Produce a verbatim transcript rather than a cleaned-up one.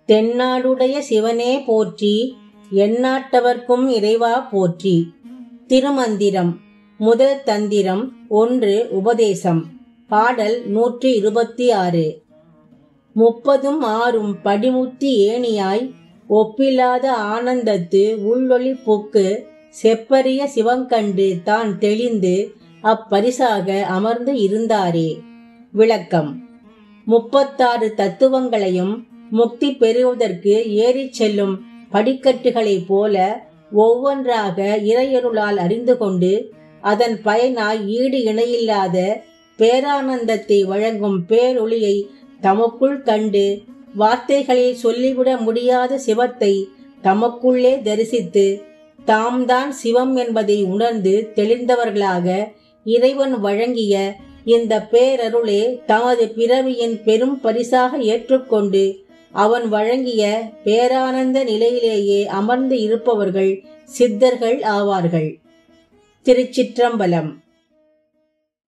தென்னாடுடைய சிவனே போற்றி, எந்நாட்டவர்க்கும் இறைவா போற்றி. திருமந்திரம். முதல் தந்திரம் ஒன்று. உபதேசம். பாடல் நூற்றி இருபத்தி ஆறு. முப்பதும் ஆறும் படிமுத்தி ஏணியாய், ஒப்பில்லாத ஆனந்தத்து உள்ளொளி புக்கு, செப்பரிய சிவங்கண்டு தான் தெளிந்து அப்பரிசாக அமர்ந்து இருந்தாரே. விளக்கம். முப்பத்தாறு தத்துவங்களையும் முக்தி பெறுவதற்கு ஏறிச் செல்லும் படிக்கட்டுகளைப் போல ஒவ்வொன்றாக இறையருளால் அறிந்து கொண்டு அதன் பயனாய் ஈடு இணையில்லாத பேரானந்தத்தை வழங்கும் பேரொளியை தமக்குள் கண்டு வார்த்தைகளில் சொல்லிவிட முடியாத சிவத்தை தமக்குள்ளே தரிசித்து தாம்தான் சிவம் என்பதை உணர்ந்து தெளிந்தவர்களாக இறைவன் வழங்கிய இந்த பேரருளே தமது பிறவியின் பெரும் பரிசாக ஏற்றுக்கொண்டு அவன் வழங்கிய பேரானந்த நிலையிலேயே அமர்ந்து இருப்பவர்கள் சித்தர்கள் ஆவார்கள். திருச்சிற்றம்பலம்.